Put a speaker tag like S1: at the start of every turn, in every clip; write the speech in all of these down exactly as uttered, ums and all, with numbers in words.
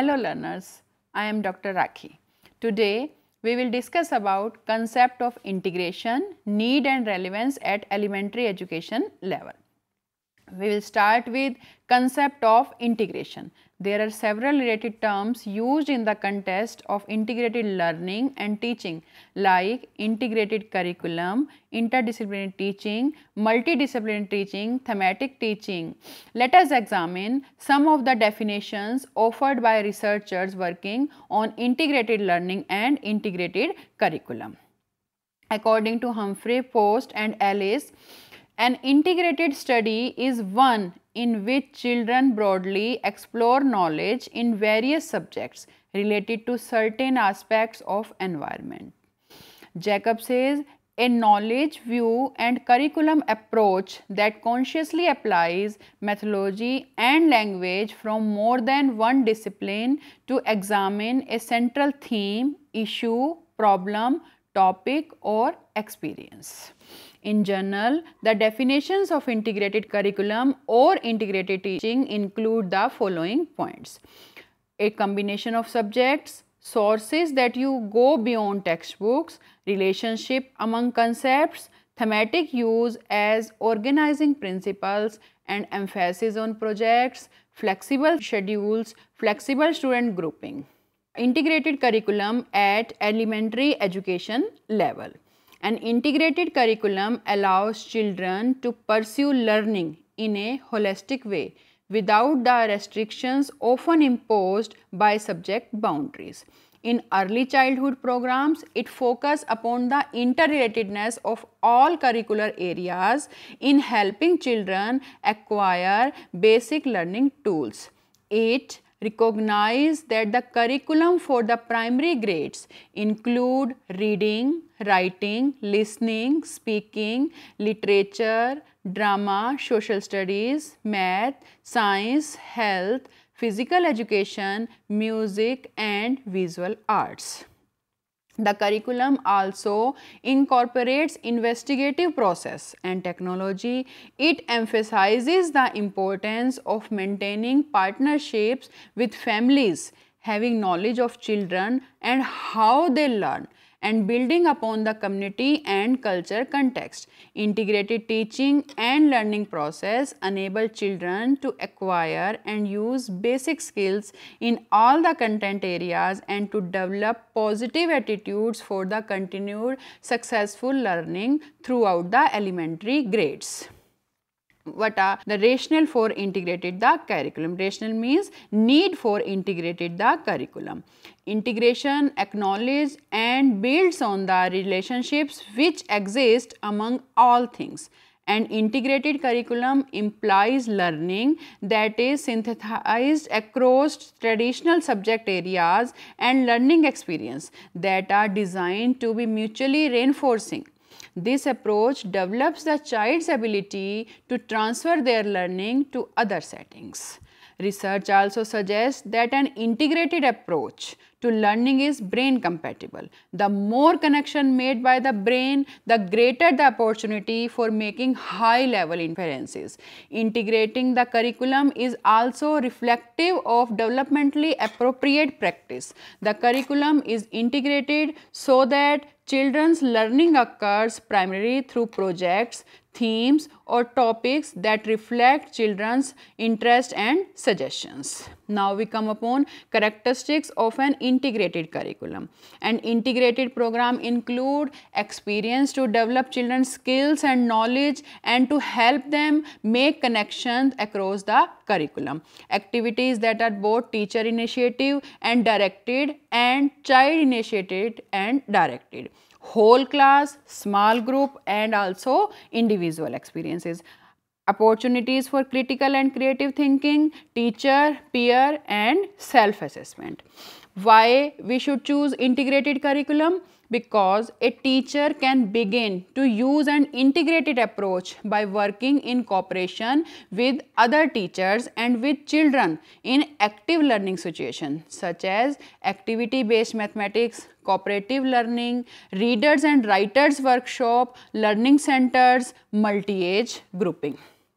S1: Hello learners, I am Doctor Rakhi. Today we will discuss about concept of integration, need and relevance at elementary education level. We will start with concept of integration. There are several related terms used in the context of integrated learning and teaching like integrated curriculum, interdisciplinary teaching, multidisciplinary teaching, thematic teaching. Let us examine some of the definitions offered by researchers working on integrated learning and integrated curriculum. According to Humphrey, Post and Ellis, an integrated study is one in which children broadly explore knowledge in various subjects related to certain aspects of environment. Jacob says, a knowledge view and curriculum approach that consciously applies methodology and language from more than one discipline to examine a central theme, issue, problem, topic or experience. In general, the definitions of integrated curriculum or integrated teaching include the following points: a combination of subjects, sources that you go beyond textbooks, relationship among concepts, thematic use as organizing principles and emphasis on projects, flexible schedules, flexible student grouping. Integrated curriculum at elementary education level. An integrated curriculum allows children to pursue learning in a holistic way without the restrictions often imposed by subject boundaries. In early childhood programs, it focuses upon the interrelatedness of all curricular areas in helping children acquire basic learning tools. It recognize that the curriculum for the primary grades include reading, writing, listening, speaking, literature, drama, social studies, math, science, health, physical education, music and visual arts. The curriculum also incorporates investigative process and technology. It emphasizes the importance of maintaining partnerships with families, having knowledge of children and how they learn, and building upon the community and culture context. Integrated teaching and learning process enable children to acquire and use basic skills in all the content areas and to develop positive attitudes for the continued successful learning throughout the elementary grades. What are the rationale for integrated the curriculum? Rationale means need for integrated the curriculum. Integration acknowledges and builds on the relationships which exist among all things. An integrated curriculum implies learning that is synthesized across traditional subject areas and learning experience that are designed to be mutually reinforcing. This approach develops the child's ability to transfer their learning to other settings. Research also suggests that an integrated approach to learning is brain compatible. The more connection made by the brain, the greater the opportunity for making high level inferences. Integrating the curriculum is also reflective of developmentally appropriate practice. The curriculum is integrated so that children's learning occurs primarily through projects, themes or topics that reflect children's interest and suggestions. Now we come upon characteristics of an integrated curriculum. An integrated program include experience to develop children's skills and knowledge and to help them make connections across the curriculum. Activities that are both teacher initiative and directed and child initiated and directed. Whole class, small group and also individual experiences. Opportunities for critical and creative thinking, teacher, peer and self-assessment. Why we should choose integrated curriculum? Because a teacher can begin to use an integrated approach by working in cooperation with other teachers and with children in active learning situations such as activity-based mathematics, cooperative learning, readers and writers workshop, learning centers, multi-age grouping.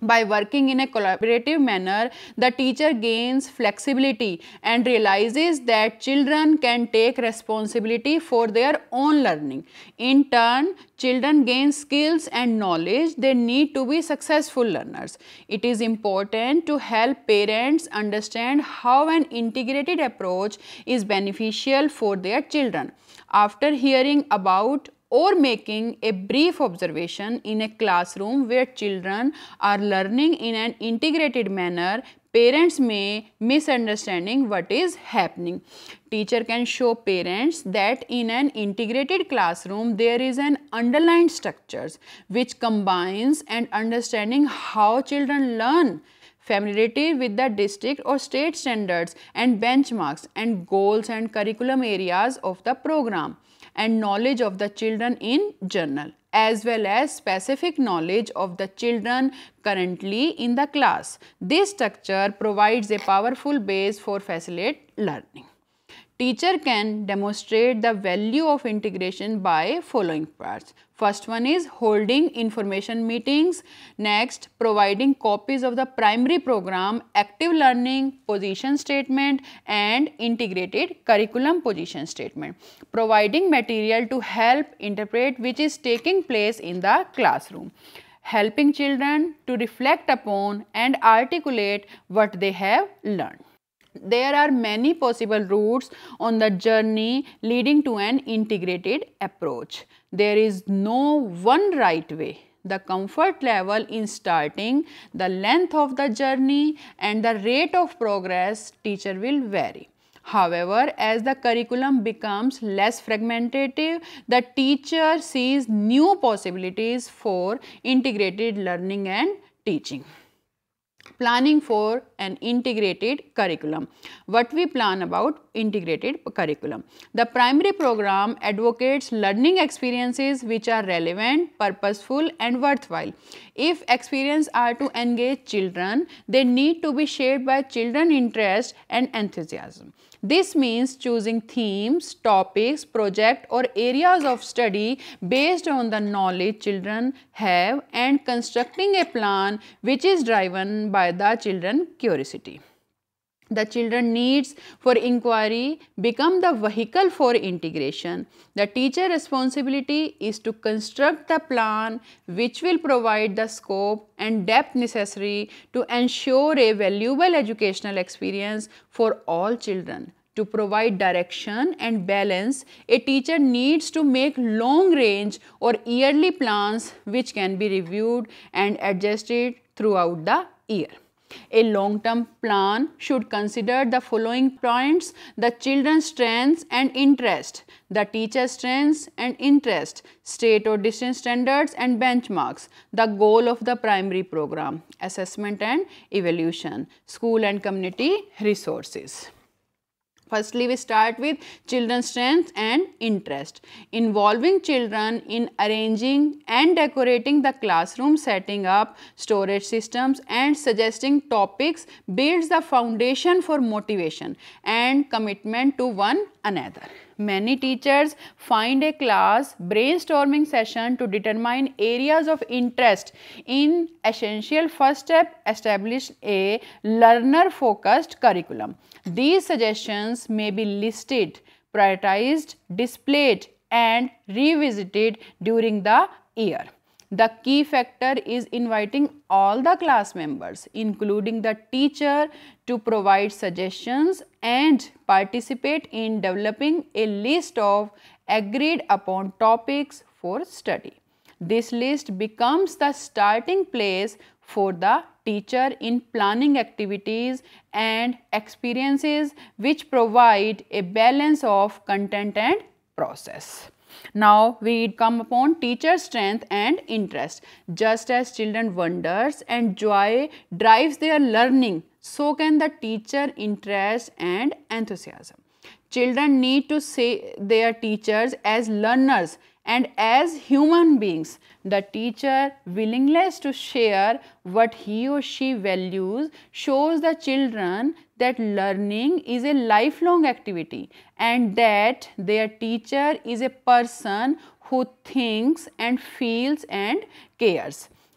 S1: By working in a collaborative manner, the teacher gains flexibility and realizes that children can take responsibility for their own learning. In turn, children gain skills and knowledge they need to be successful learners. It is important to help parents understand how an integrated approach is beneficial for their children. After hearing about or making a brief observation in a classroom where children are learning in an integrated manner, parents may misunderstanding what is happening. Teacher can show parents that in an integrated classroom there is an underlying structures which combines and understanding how children learn, familiarity with the district or state standards and benchmarks and goals and curriculum areas of the program, and knowledge of the children in general, as well as specific knowledge of the children currently in the class. This structure provides a powerful base for facilitate learning. Teacher can demonstrate the value of integration by following parts. First one is holding information meetings. Next, providing copies of the primary program, active learning, position statement and integrated curriculum position statement. Providing material to help interpret which is taking place in the classroom. Helping children to reflect upon and articulate what they have learned. There are many possible routes on the journey leading to an integrated approach. There is no one right way. The comfort level in starting, the length of the journey and the rate of progress teacher will vary. However, as the curriculum becomes less fragmented, the teacher sees new possibilities for integrated learning and teaching. Planning for an integrated curriculum. What we plan about integrated curriculum? The primary program advocates learning experiences which are relevant, purposeful and worthwhile. If experiences are to engage children, they need to be shaped by children's interest and enthusiasm. This means choosing themes, topics, projects or areas of study based on the knowledge children have and constructing a plan which is driven by the children's curiosity. The children needs for inquiry become the vehicle for integration. The teacher responsibility is to construct the plan which will provide the scope and depth necessary to ensure a valuable educational experience for all children. To provide direction and balance, a teacher needs to make long range or yearly plans which can be reviewed and adjusted throughout the year. A long-term plan should consider the following points: the children's strengths and interest, the teacher's strengths and interest, state or district standards and benchmarks, the goal of the primary program, assessment and evaluation, school and community resources. Firstly, we start with children's strengths and interest. Involving children in arranging and decorating the classroom, setting up storage systems and suggesting topics builds the foundation for motivation and commitment to one another. Many teachers find a class brainstorming session to determine areas of interest in essential. First step, establish a learner-focused curriculum. These suggestions may be listed, prioritized, displayed and revisited during the year. The key factor is inviting all the class members, including the teacher, to provide suggestions and participate in developing a list of agreed upon topics for study. This list becomes the starting place for the teacher in planning activities and experiences which provide a balance of content and process. Now we come upon teacher's strength and interest. Just as children wonders and joy drives their learning, so can the teacher interest and enthusiasm. Children need to see their teachers as learners and as human beings. The teacher willingness to share what he or she values shows the children that learning is a lifelong activity and that their teacher is a person who thinks and feels and cares.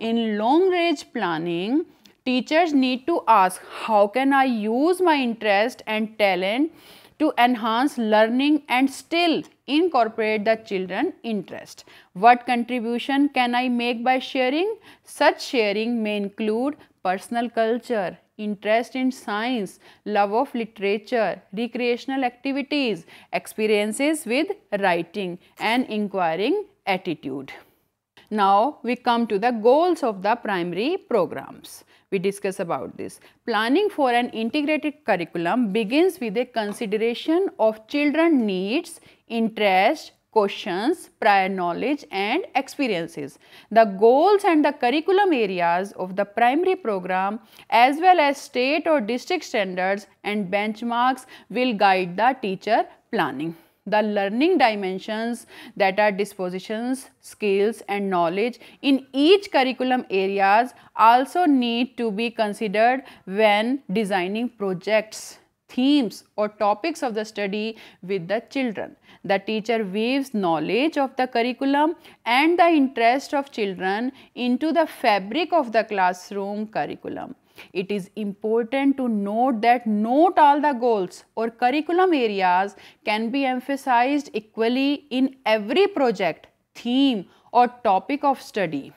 S1: In long range planning, teachers need to ask, how can I use my interest and talent to enhance learning and still incorporate the children's interest? What contribution can I make by sharing? Such sharing may include personal culture, interest in science, love of literature, recreational activities, experiences with writing, and inquiring attitude. Now we come to the goals of the primary programs. We discuss about this. Planning for an integrated curriculum begins with a consideration of children's needs, interests, questions, prior knowledge and experiences. The goals and the curriculum areas of the primary program as well as state or district standards and benchmarks will guide the teacher planning. The learning dimensions, that are dispositions, skills and knowledge in each curriculum areas also need to be considered when designing projects, themes or topics of the study with the children. The teacher weaves knowledge of the curriculum and the interest of children into the fabric of the classroom curriculum. It is important to note that not all the goals or curriculum areas can be emphasized equally in every project, theme or topic of study.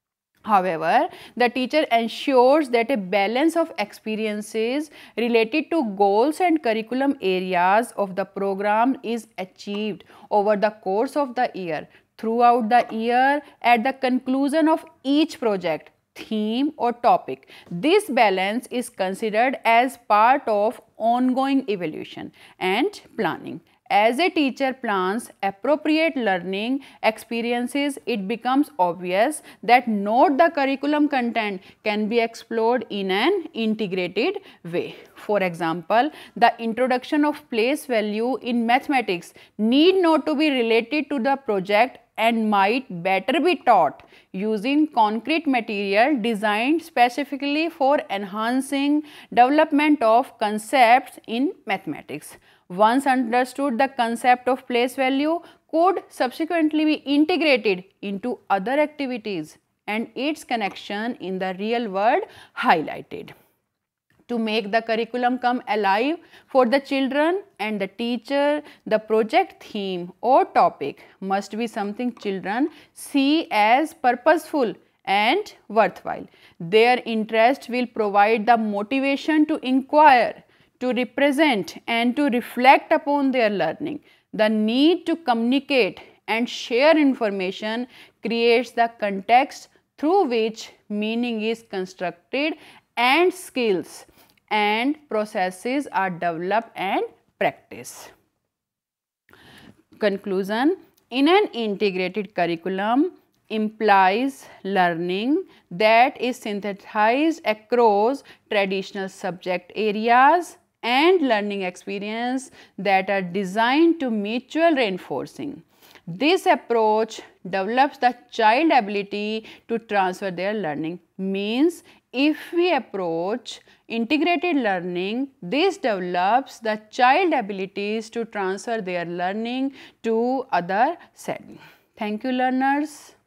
S1: However, the teacher ensures that a balance of experiences related to goals and curriculum areas of the program is achieved over the course of the year, throughout the year, at the conclusion of each project, theme or topic. This balance is considered as part of ongoing evaluation and planning. As a teacher plans appropriate learning experiences, it becomes obvious that not the curriculum content can be explored in an integrated way. For example, the introduction of place value in mathematics need not to be related to the project and might better be taught using concrete material designed specifically for enhancing development of concepts in mathematics. Once understood, the concept of place value could subsequently be integrated into other activities and its connection in the real world highlighted. To make the curriculum come alive for the children and the teacher, the project theme or topic must be something children see as purposeful and worthwhile. Their interest will provide the motivation to inquire, to represent and to reflect upon their learning. The need to communicate and share information creates the context through which meaning is constructed and skills and processes are developed and practiced. Conclusion: in an integrated curriculum implies learning that is synthesized across traditional subject areas and learning experience that are designed to mutual reinforcing. This approach develops the child ability to transfer their learning. Means if we approach integrated learning, this develops the child abilities to transfer their learning to other settings. Thank you, learners.